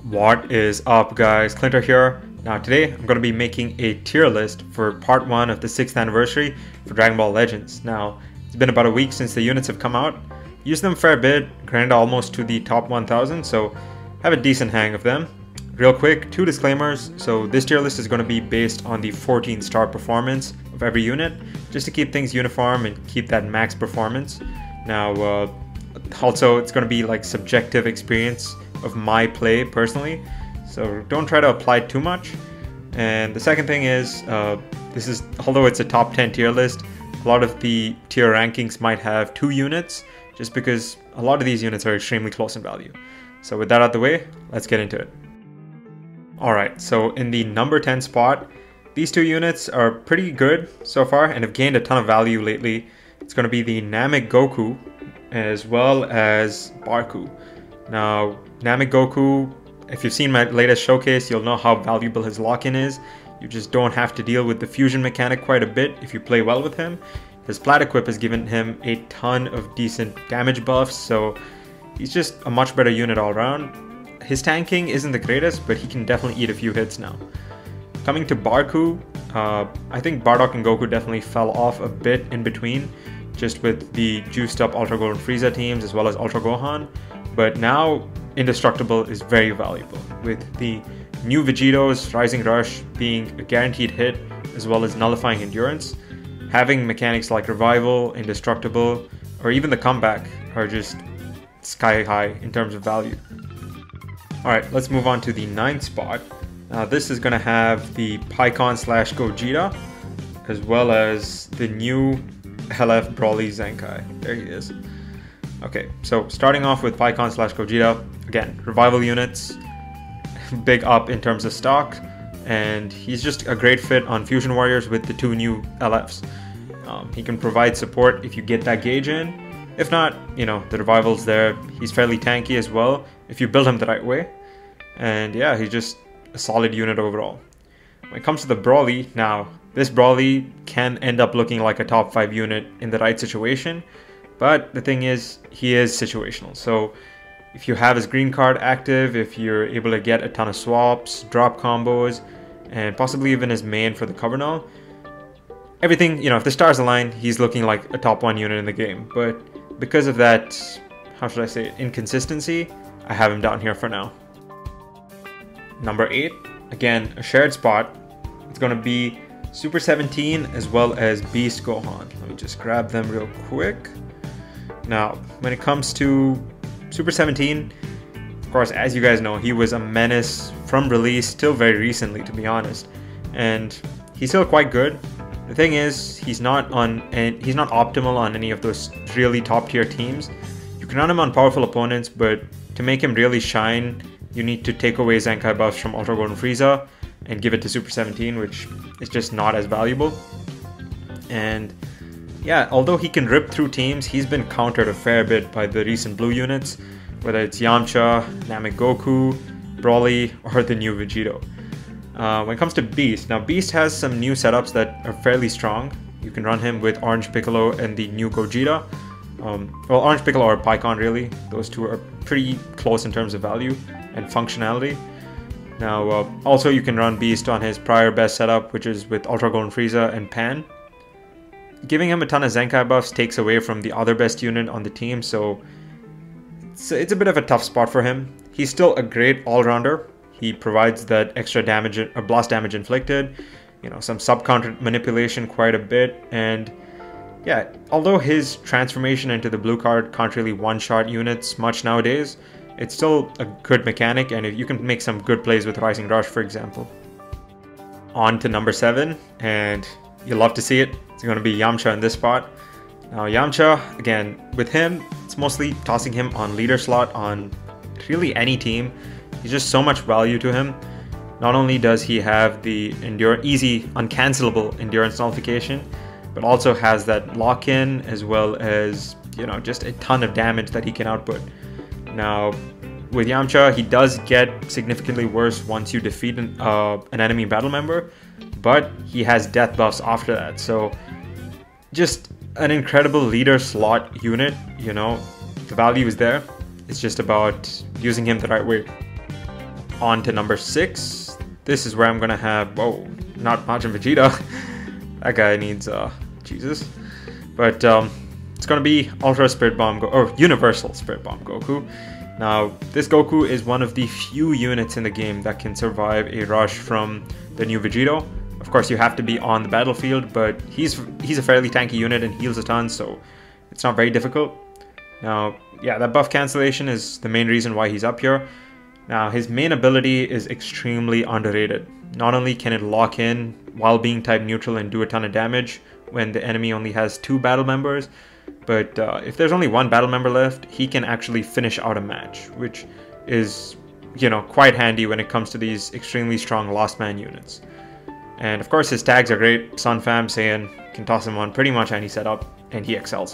What is up, guys? Clinter here. Now today I'm going to be making a tier list for part 1 of the 6th anniversary for Dragon Ball Legends. Now it's been about a week since the units have come out. Used them a fair bit, grinded almost to the top 1000, so have a decent hang of them. Real quick, 2 disclaimers. So this tier list is going to be based on the 14-star performance of every unit, just to keep things uniform and keep that max performance. Now also it's going to be like subjective experience of my play personally, so don't try to apply too much. And the second thing is, this is, although it's a top 10 tier list, a lot of the tier rankings might have 2 units, just because a lot of these units are extremely close in value. So with that out of the way, let's get into it. Alright, so in the number 10 spot, these 2 units are pretty good so far and have gained a ton of value lately. It's going to be the Namek Goku as well as Barku. Now, Namek Goku, if you've seen my latest showcase, you'll know how valuable his lock-in is. You just don't have to deal with the fusion mechanic quite a bit if you play well with him. His plat equip has given him a ton of decent damage buffs, so he's just a much better unit all around. His tanking isn't the greatest, but he can definitely eat a few hits now. Coming to Barku, I think Bardock and Goku definitely fell off a bit in between, just with the juiced up Ultra Golden Frieza teams as well as Ultra Gohan. But now Indestructible is very valuable, with the new Vegito's Rising Rush being a guaranteed hit as well as nullifying endurance. Having mechanics like Revival, Indestructible, or even the Comeback are just sky high in terms of value. Alright, let's move on to the 9th spot. Now this is going to have the Pikkon/Gogeta as well as the new LF Broly Zenkai. There he is. Okay, so starting off with Pikkon/Gogeta, again, revival units, big up in terms of stock, and he's just a great fit on Fusion Warriors with the 2 new LFs. He can provide support if you get that gauge in. If not, you know, the revival's there. He's fairly tanky as well if you build him the right way. And yeah, he's just a solid unit overall. When it comes to the Broly, now, this Broly can end up looking like a top 5 unit in the right situation. But the thing is, he is situational. So if you have his green card active, if you're able to get a ton of swaps, drop combos, and possibly even his main for the cover null, everything, you know, if the stars align, he's looking like a top 1 unit in the game. But because of that, how should I say it, inconsistency, I have him down here for now. Number 8, again, a shared spot. It's going to be Super 17 as well as Beast Gohan. Let me just grab them real quick. Now, when it comes to Super 17, of course, as you guys know, he was a menace from release till very recently, to be honest. And he's still quite good. The thing is, he's not optimal on any of those really top tier teams. You can run him on powerful opponents, but to make him really shine, you need to take away Zenkai buffs from Ultra Golden Frieza and give it to Super 17, which is just not as valuable. And yeah, although he can rip through teams, he's been countered a fair bit by the recent blue units, whether it's Yamcha, Namek Goku, Broly, or the new Vegito. When it comes to Beast, now Beast has some new setups that are fairly strong. You can run him with Orange Piccolo and the new Gogeta. Well, Orange Piccolo or Pikkon really, those 2 are pretty close in terms of value and functionality. Now, also you can run Beast on his prior best setup, which is with Ultra Golden Frieza and Pan. Giving him a ton of Zenkai buffs takes away from the other best unit on the team, so it's a bit of a tough spot for him. He's still a great all-rounder. He provides that extra damage or blast damage inflicted, you know, some sub-counter manipulation quite a bit, and yeah, although his transformation into the blue card can't really one-shot units much nowadays, it's still a good mechanic, and if you can make some good plays with Rising Rush, for example. On to number 7, and you'll love to see it. It's going to be Yamcha in this spot. Now Yamcha, again, with him, it's mostly tossing him on leader slot on really any team. He's just so much value to him. Not only does he have the easy, uncancelable endurance nullification, but also has that lock-in as well as, you know, just a ton of damage that he can output. Now, with Yamcha, he does get significantly worse once you defeat an enemy battle member, but he has death buffs after that. So just an incredible leader slot unit, you know, the value is there. It's just about using him the right way. on to number 6. This is where I'm gonna have, whoa, not Majin Vegeta. That guy needs Jesus. But it's gonna be Ultra Spirit Bomb or Universal Spirit Bomb Goku. Now, this Goku is one of the few units in the game that can survive a rush from the new Vegito. Of course, you have to be on the battlefield, but he's a fairly tanky unit and heals a ton, so it's not very difficult. Now, yeah, that buff cancellation is the main reason why he's up here. Now, his main ability is extremely underrated. Not only can it lock in while being type neutral and do a ton of damage when the enemy only has 2 battle members, but if there's only 1 battle member left, he can actually finish out a match, which is, you know, quite handy when it comes to these extremely strong Lost Man units. And of course his tags are great. Sun Fam, Saiyan, can toss him on pretty much any setup, and he excels.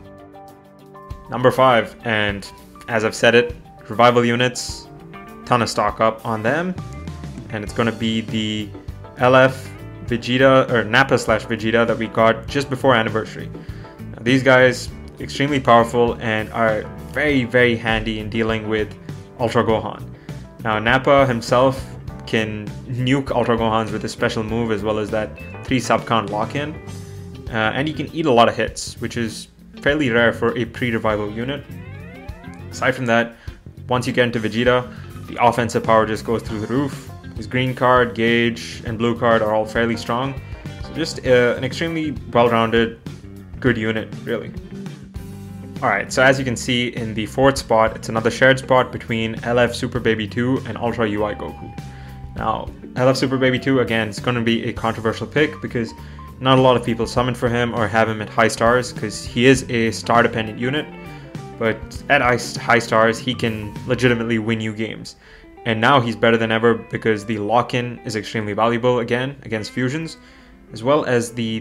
Number 5, and as I've said it, revival units, ton of stock up on them, and it's going to be the LF Vegeta, or Nappa slash Vegeta that we got just before anniversary. Now, these guys, extremely powerful and are very, very handy in dealing with Ultra Gohan. Now, Nappa himself can nuke Ultra Gohans with a special move as well as that 3 sub-count lock-in. And he can eat a lot of hits, which is fairly rare for a pre-revival unit. Aside from that, once you get into Vegeta, the offensive power just goes through the roof. His green card, gauge, and blue card are all fairly strong. So just an extremely well-rounded, good unit, really. Alright, so as you can see in the 4th spot, it's another shared spot between LF Super Baby 2 and Ultra UI Goku. Now, LF Super Baby 2, again, is going to be a controversial pick because not a lot of people summon for him or have him at high stars because he is a star-dependent unit. But at high stars, he can legitimately win you games. And now he's better than ever because the lock-in is extremely valuable again against fusions, as well as the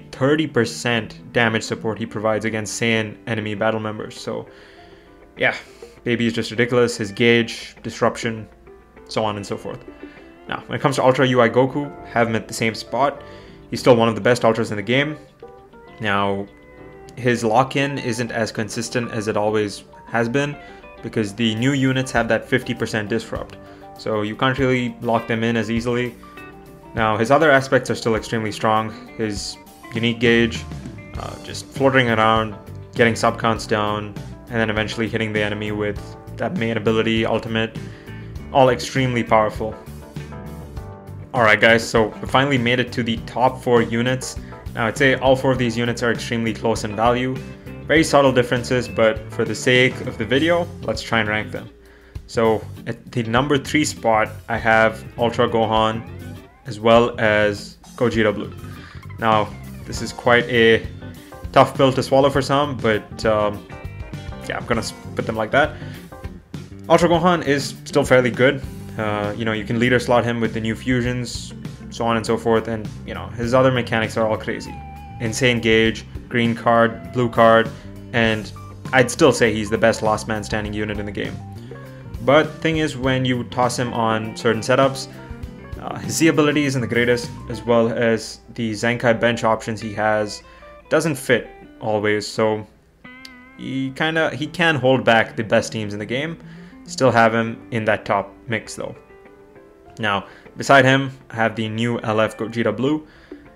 30% damage support he provides against Saiyan enemy battle members. So yeah, Baby is just ridiculous. His gauge, disruption, so on and so forth. Now, when it comes to Ultra UI Goku, have him at the same spot. He's still one of the best Ultras in the game. Now, his lock-in isn't as consistent as it always has been because the new units have that 50% disrupt. So you can't really lock them in as easily. Now, his other aspects are still extremely strong. His unique gauge, just floating around, getting sub-counts down, and then eventually hitting the enemy with that main ability, ultimate, all extremely powerful. Alright guys, so we finally made it to the top 4 units. Now I'd say all 4 of these units are extremely close in value. Very subtle differences, but for the sake of the video, let's try and rank them. So at the number 3 spot, I have Ultra Gohan as well as Gogeta Blue. Now, this is quite a tough pill to swallow for some, but yeah, I'm gonna put them like that. Ultra Gohan is still fairly good. You know, you can leader slot him with the new fusions, so on and so forth, and you know, his other mechanics are all crazy. Insane gauge, green card, blue card, and I'd still say he's the best last man standing unit in the game. But thing is, when you toss him on certain setups, his Z ability isn't the greatest, as well as the Zenkai bench options he has doesn't fit always, so he can hold back the best teams in the game. Still have him in that top mix though. Now, beside him, I have the new LF Gogeta Blue.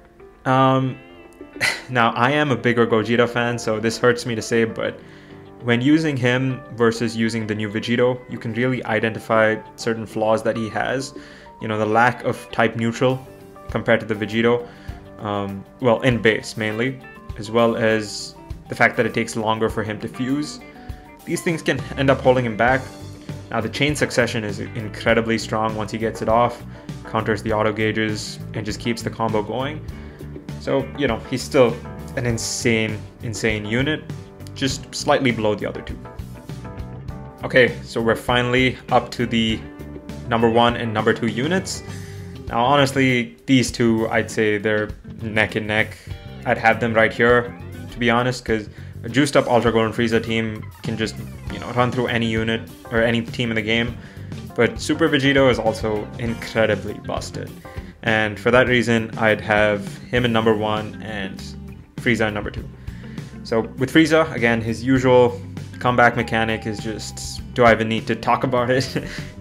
Now, I am a bigger Gogeta fan, so this hurts me to say, but when using him versus using the new Vegito, you can really identify certain flaws that he has. You know, the lack of type neutral compared to the Vegito, well, in base mainly, as well as the fact that it takes longer for him to fuse. These things can end up holding him back. Now, the chain succession is incredibly strong once he gets it off, counters the auto gauges, and just keeps the combo going. So, you know, he's still an insane unit, just slightly below the other 2. Okay, so we're finally up to the number 1 and number 2 units. Now, honestly, these 2, I'd say they're neck and neck. I'd have them right here, to be honest, because a juiced up Ultra Golden Frieza team can just, you know, run through any unit or any team in the game. But Super Vegito is also incredibly busted. And for that reason, I'd have him in number 1 and Frieza in number 2. So with Frieza, again, his usual comeback mechanic is just, do I even need to talk about it? Just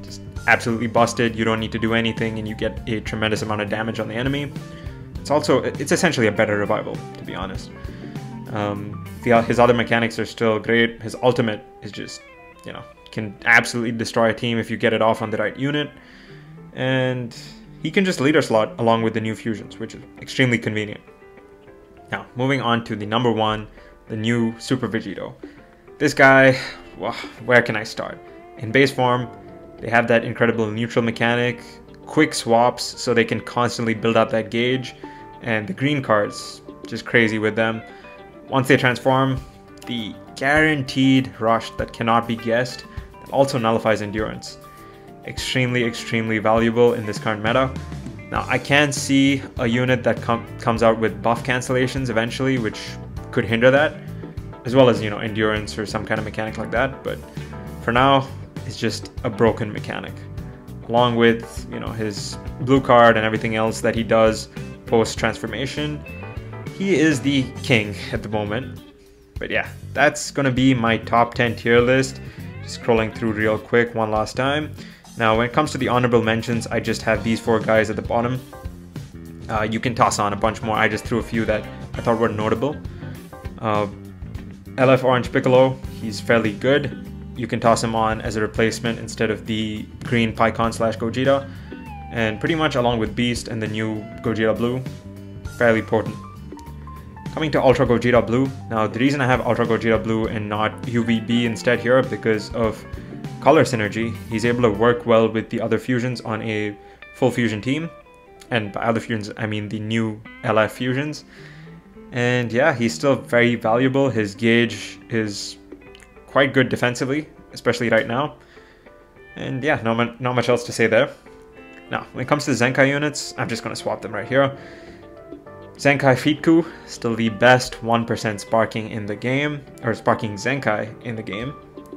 absolutely busted. You don't need to do anything and you get a tremendous amount of damage on the enemy. It's essentially a better revival, to be honest. His other mechanics are still great. His ultimate is just, you know, can absolutely destroy a team if you get it off on the right unit. And he can just leader slot along with the new fusions, which is extremely convenient. Now, moving on to the number one, the new Super Vegito. This guy, well, where can I start? In base form, they have that incredible neutral mechanic, quick swaps so they can constantly build up that gauge, and the green cards, just crazy with them. Once they transform, the guaranteed rush that cannot be guessed, that also nullifies endurance. Extremely valuable in this current meta. Now, I can see a unit that comes out with buff cancellations eventually, which could hinder that, as well as, you know, endurance or some kind of mechanic like that. But for now, it's just a broken mechanic, along with, you know, his blue card and everything else that he does post transformation. He is the king at the moment. But yeah, that's gonna be my top 10 tier list. Just scrolling through real quick one last time. Now, when it comes to the honorable mentions, I just have these 4 guys at the bottom. You can toss on a bunch more. I just threw a few that I thought were notable. LF Orange Piccolo, he's fairly good. You can toss him on as a replacement instead of the green Pikkon / Gogeta. And pretty much along with Beast and the new Gogeta Blue, fairly potent. Coming to Ultra Gogeta Blue. Now, the reason I have Ultra Gogeta Blue and not UVB instead here, because of color synergy. He's able to work well with the other fusions on a full fusion team. And by other fusions, I mean the new LF fusions. And yeah, he's still very valuable. His gauge is quite good defensively, especially right now. And yeah, not much else to say there. Now, when it comes to the Zenkai units, I'm just going to swap them right here. Zenkai Fitku, still the best 1% sparking in the game, or sparking Zenkai in the game.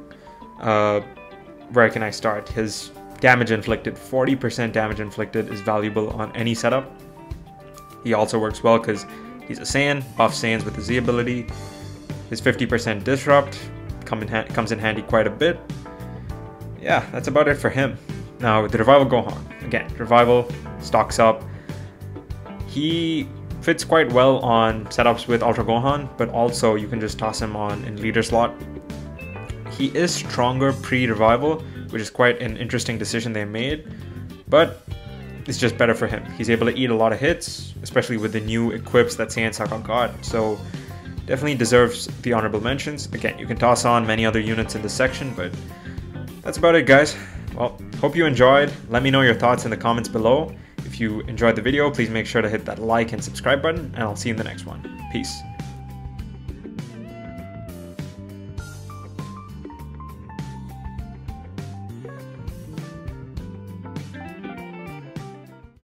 Where can I start? His damage inflicted, 40% damage inflicted is valuable on any setup. He also works well because he's a Saiyan, buff Saiyans with the Z ability. His 50% disrupt comes in handy quite a bit. Yeah, that's about it for him. Now, the Revival Gohan. Again, Revival stocks up. He fits quite well on setups with Ultra Gohan, but also you can just toss him on in leader slot. He is stronger pre-Revival, which is quite an interesting decision they made, but it's just better for him. He's able to eat a lot of hits, especially with the new equips that Saiyan Saga got, so definitely deserves the honorable mentions. Again, you can toss on many other units in this section, but that's about it, guys. Well, hope you enjoyed. Let me know your thoughts in the comments below. If you enjoyed the video, please make sure to hit that like and subscribe button, and I'll see you in the next one. Peace.